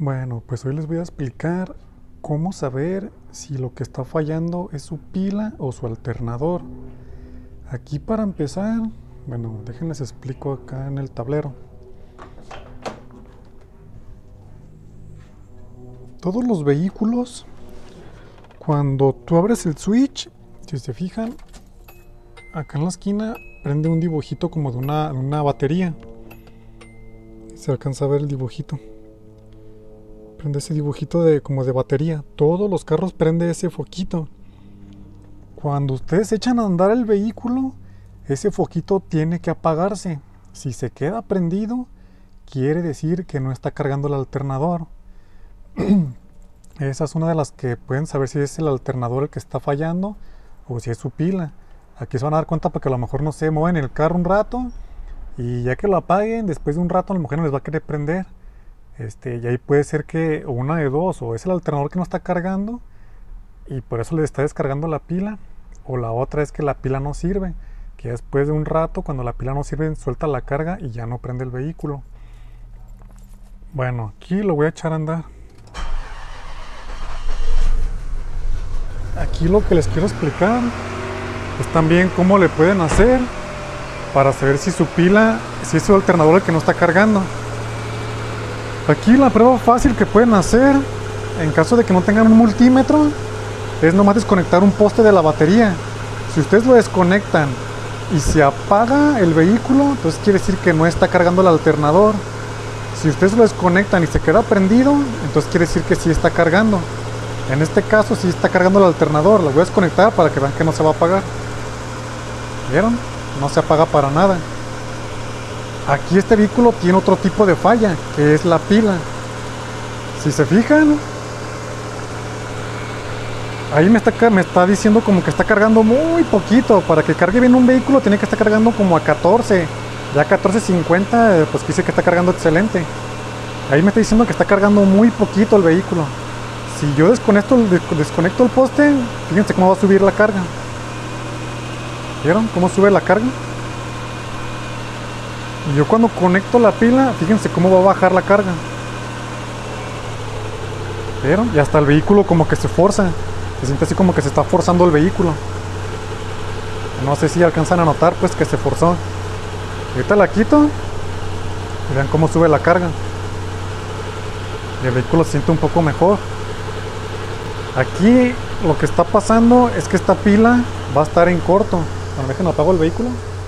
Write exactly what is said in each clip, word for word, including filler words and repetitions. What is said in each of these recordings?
Bueno, pues hoy les voy a explicar cómo saber si lo que está fallando es su pila o su alternador. Aquí para empezar, bueno, déjenles explico acá en el tablero. Todos los vehículos, cuando tú abres el switch, si se fijan, acá en la esquina prende un dibujito como de una, una batería. Se alcanza a ver el dibujito. Prende ese dibujito de como de batería. Todos los carros prende ese foquito. Cuando ustedes echan a andar el vehículo, ese foquito tiene que apagarse. Si se queda prendido, quiere decir que no está cargando el alternador. Esa es una de las que pueden saber si es el alternador el que está fallando o si es su pila. Aquí se van a dar cuenta porque a lo mejor no se mueven el carro un rato y ya que lo apaguen, después de un rato a lo mejor no les va a querer prender. Este, y ahí puede ser que una de dos, o es el alternador que no está cargando y por eso le está descargando la pila, o la otra es que la pila no sirve, que después de un rato cuando la pila no sirve suelta la carga y ya no prende el vehículo. Bueno, aquí lo voy a echar a andar. Aquí lo que les quiero explicar es también cómo le pueden hacer para saber si su pila, si es su alternador el que no está cargando. Aquí la prueba fácil que pueden hacer en caso de que no tengan un multímetro es nomás desconectar un poste de la batería. Si ustedes lo desconectan y se apaga el vehículo, entonces quiere decir que no está cargando el alternador. Si ustedes lo desconectan y se queda prendido, entonces quiere decir que sí está cargando. En este caso sí está cargando el alternador. Lo voy a desconectar para que vean que no se va a apagar. ¿Vieron? No se apaga para nada. Aquí este vehículo tiene otro tipo de falla, que es la pila. Si se fijan, ahí me está, me está diciendo como que está cargando muy poquito. Para que cargue bien un vehículo tiene que estar cargando como a catorce. Ya catorce cincuenta, pues dice que está cargando excelente. Ahí me está diciendo que está cargando muy poquito el vehículo. Si yo desconecto, desconecto el poste, fíjense cómo va a subir la carga. ¿Vieron cómo sube la carga? Y yo cuando conecto la pila, fíjense cómo va a bajar la carga. ¿Vieron? Y hasta el vehículo como que se forza. Se siente así como que se está forzando el vehículo. No sé si alcanzan a notar pues que se forzó. Ahorita la quito y vean cómo sube la carga. Y el vehículo se siente un poco mejor. Aquí lo que está pasando es que esta pila va a estar en corto. Bueno, déjenme apago el vehículo.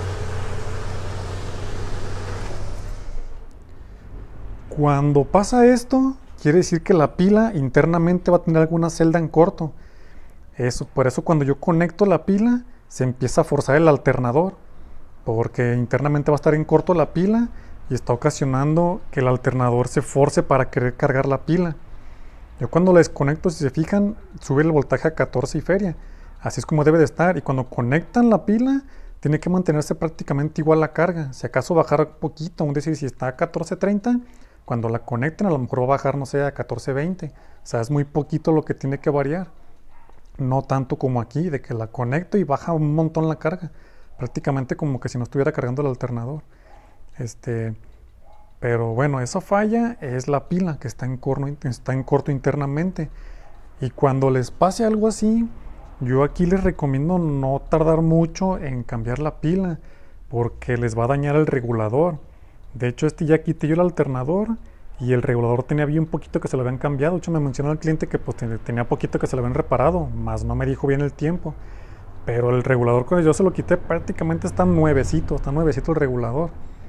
Cuando pasa esto, quiere decir que la pila internamente va a tener alguna celda en corto. Eso, por eso cuando yo conecto la pila, se empieza a forzar el alternador, porque internamente va a estar en corto la pila y está ocasionando que el alternador se force para querer cargar la pila. Yo cuando la desconecto, si se fijan, sube el voltaje a catorce y feria. Así es como debe de estar. Y cuando conectan la pila, tiene que mantenerse prácticamente igual la carga. Si acaso bajar poquito, es decir, si está a catorce treinta, cuando la conecten a lo mejor va a bajar, no sé, a catorce veinte. O sea, es muy poquito lo que tiene que variar. No tanto como aquí, de que la conecto y baja un montón la carga. Prácticamente como que si no estuviera cargando el alternador. Este... Pero bueno, esa falla es la pila que está en, corno, está en corto internamente. Y cuando les pase algo así, yo aquí les recomiendo no tardar mucho en cambiar la pila, porque les va a dañar el regulador. De hecho, este ya quité yo el alternador y el regulador tenía bien poquito que se lo habían cambiado. De hecho, me mencionó el cliente que pues, tenía poquito que se lo habían reparado, más no me dijo bien el tiempo. Pero el regulador, cuando yo se lo quité, prácticamente está nuevecito, está nuevecito el regulador.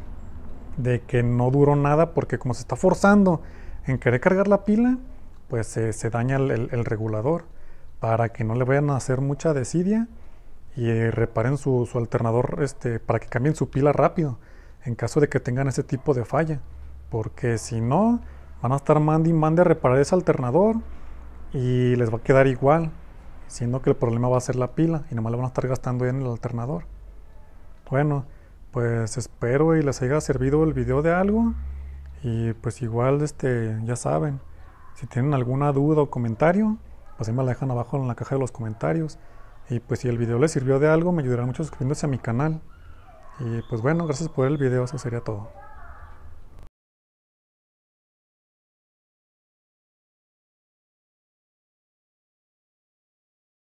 De que no duró nada porque como se está forzando en querer cargar la pila, pues se, se daña el, el, el regulador. Para que no le vayan a hacer mucha desidia y eh, reparen su, su alternador este, para que cambien su pila rápido en caso de que tengan ese tipo de falla, porque si no van a estar mande y mande a reparar ese alternador y les va a quedar igual, siendo que el problema va a ser la pila y nomás le van a estar gastando en el alternador. Bueno, pues espero y les haya servido el video de algo y pues igual este ya saben, si tienen alguna duda o comentario, pues ahí me la dejan abajo en la caja de los comentarios. Y pues si el video les sirvió de algo, me ayudará mucho suscribiéndose a mi canal. Y pues bueno, gracias por ver el video, eso sería todo.